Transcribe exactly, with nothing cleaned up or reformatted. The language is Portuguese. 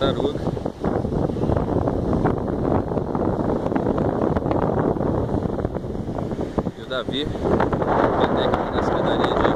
tartaruga. E o Davi, o técnico da escadaria de